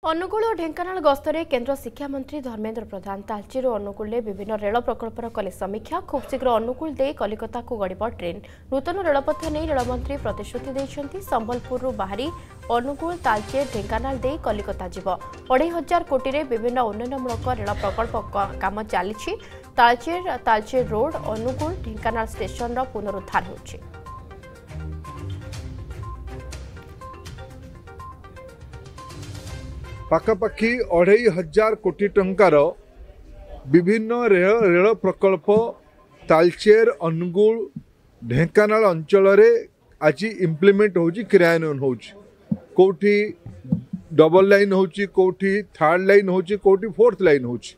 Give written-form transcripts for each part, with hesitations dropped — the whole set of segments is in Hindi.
अनुगुल और ढेंकानाल गस्तरे केन्द्र शिक्षा मंत्री धर्मेन्द्र प्रधान तालचेर और अनुगुल विभिन्न रेल प्रकल्पर कले समीक्षा। खूब शीघ्र अनुगुल दे कलिकता को गड़ब ट्रेन। नूतन रेलपथ नहीं रेलमंत्री प्रतिश्रुति देते। संबलपुर बाहरी अनुगुल तालचेर ढेंकानाल दे कलिकता जीव 2500 कोटी रे विभिन्न उन्नयनमूलक रेल प्रकल्प काम चली। तालचेर रोड अनुगुल ढेंकानाल स्टेशन पुनरुद्धार होछि। पाखापाखि 2500 कोटी टंकार विभिन्न रेल प्रकल्प तालचेर अनुगुल ढेंकानाल अंचल आज इम्प्लीमेंट होची क्रियान्वयन होची। कोठी डबल लाइन होची, कोठी थर्ड लाइन होची, कोठी फोर्थ लाइन होची।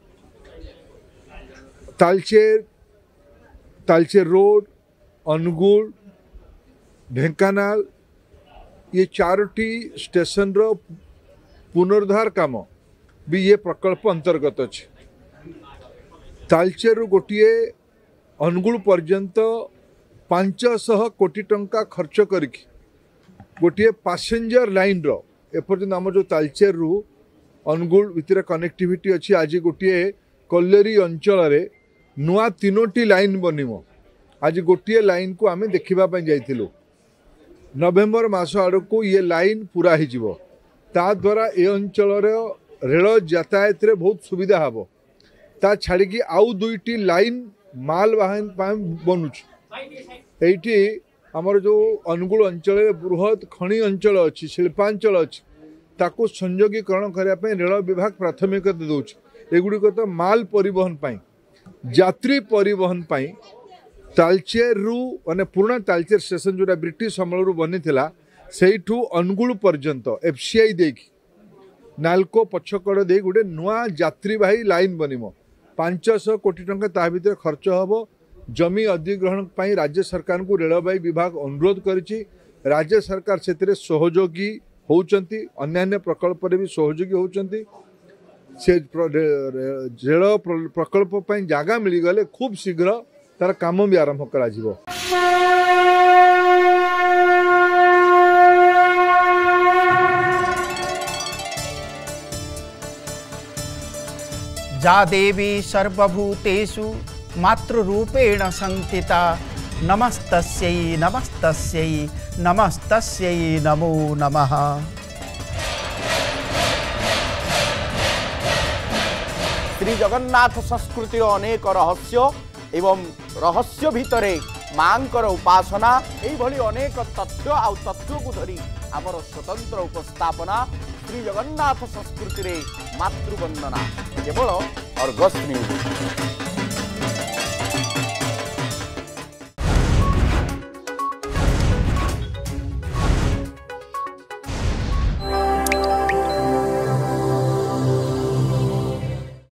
तालचेर रोड अनुगुल ढेंकानाल ये चारोटी स्टेशन रो पुनरुद्धार काम भी ये प्रकल्प अंतर्गत अच्छे। तालचेर गोटे अनुगुल पर्यंत 500 कोटी टंका खर्च करके गोटे पैसेंजर लाइन रो एपर्यंत आम जो तालचेर रु अनुगुल भितर कनेक्टिविटी अच्छी। आज गोटे कल्लेरी अंचल नुआ 3टी लाइन बनिमो। आज गोटे लाइन को आम देखा जाइलु। नवेम्बर मास आड़ को ये लाइन पूरा हो ता द्वारा ए अंचल रेल यातायात रे बहुत सुविधा हम। ता छाड़ी आउ 2टी लाइन माल वाहन बनुची। ये आमर जो अनुगुल अंचल बृहत खनि अंचल अच्छी, शिल्पांचल अच्छी, ताकू संयोगीकरण करने रेल विभाग प्राथमिकता दौर। एगुड़िक तो माल परिवहन पाई, यात्री परिवहन पाई तालचेर रु माने पुराना तालचेर स्टेशन जोटा ब्रिटिश अमल रु बनी थिला सेठू अनुगुल पर्यंत एफसीआई देखी नालको पछकड़ दे गोटे नुआ यात्रीवाही लाइन बनिमो। 500 कोटी टंका ता भीतर खर्च हम। जमी अधिग्रहण पाई राज्य सरकार को रेलवाई विभाग अनुरोध करिछि। राज्य सरकार से सहयोगी होउचंती, अन्यान्य प्रकल्प रे भी सहयोगी होउचंती। से रेल प्रकल्प पाई जागा मिली गले खूब शीघ्र तार काम भी आरंभ करा जिवो। जा देवी सर्वभूतेषु मातृरूपेण संस्थिता नमस्तस्यै नमस्तस्यै नमस्तस्यै नमो नमः। श्री जगन्नाथ संस्कृतिर अनेक रहस्य एवं रहस्य भितरे मांकर उपासना एभली अनेक तथ्य आउ तत्व को धरी आमर स्वतंत्र उपस्थापना श्री जगन्नाथ संस्कृति रे मातृवंदना केवल अर्गस न्यूज।